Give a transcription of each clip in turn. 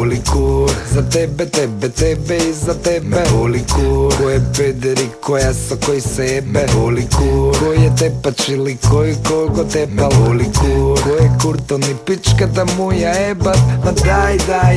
boli kur. Za tebe, tebe i za tebe me boli kur. Ko je peder i koja sa koji se jebe me boli kur. Ko je tepač ili koji kogo tepa boli kur. Ko je kurton i pička da mu ja jebat. Ma daj,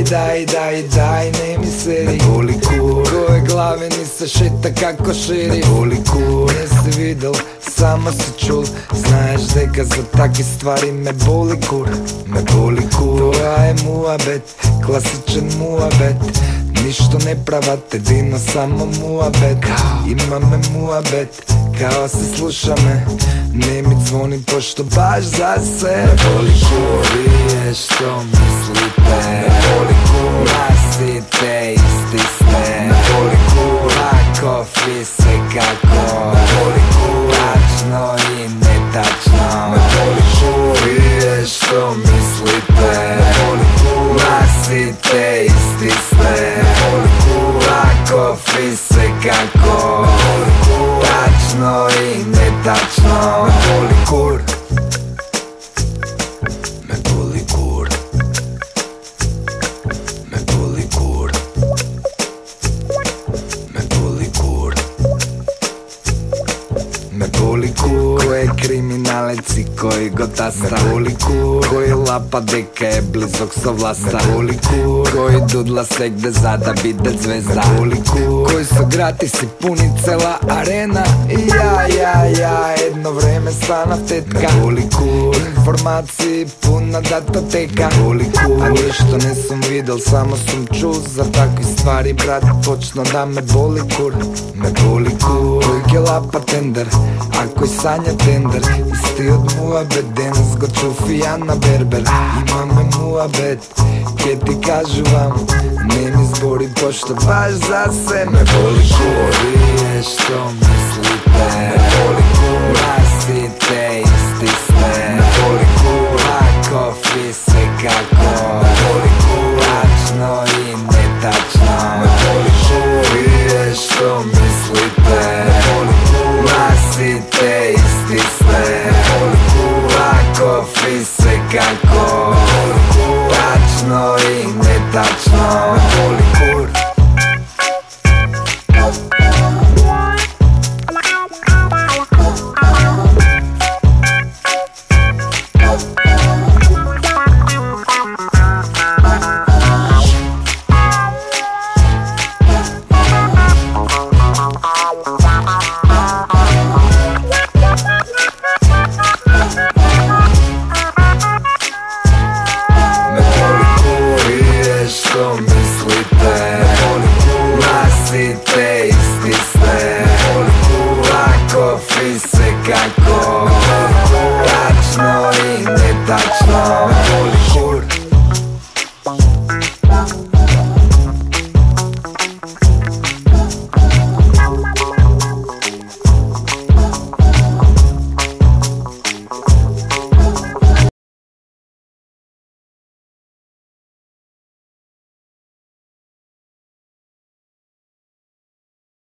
ne mi seri me boli kur. Ko je glave ni se šeta kako širi me boli kur. Nisi videl, samo si čul, znaš deka za takve stvari me boli kur. Me boli kur. To je muabet, klasičan muabet. Ništo ne pravate, dino samo muabet. Ima me muabet, kao se sluša me. Ne mi zvoni pošto baš za se. Me boli kur, vi što mislite. Me boli kur, nasite isti ste. Me boli kur, ako fise kako. Me boli kur, tačno i netačno. Me boli kur, vi što mislite. Me boli kur, nasite isti ste. Me boli kur, ako fise kako. Me boli kur, tačno i netačno. Me boli kur. Me boli kur. Me boli kur. Me boli kur. Me boli kur. Ko je kriminalec i koji go tasta. Me boli kur. Koji lapa deka je blizog sa vlasta. Me boli kur. Koji dudla se gde zada bide zvezda. Me boli kur. Koji su gratis i puni cela arena. I ja, jedno vreme stana tetka. Me boli kur. Informaciji puna datoteka. Me boli kur. A ništo nisam videl, samo sam čul za takve stvari, brat, počno da me boli kur. Me boli kur. Koji je lapa tender, a koji sanja tender. Isti od muabet, danas go čufijana berber. Ima me muabet, kje ti kažu vam, ne mi zbori pošto baš za se. Me boli kur, vi što mislite. Me boli kur, nasite isti ste. Me boli kur, ako fise kako. Me boli kur, tačno i netačno. Me boli kur, vi što mislite. Me boli kur, nasite isti ste. Me boli kur, ako fise kako.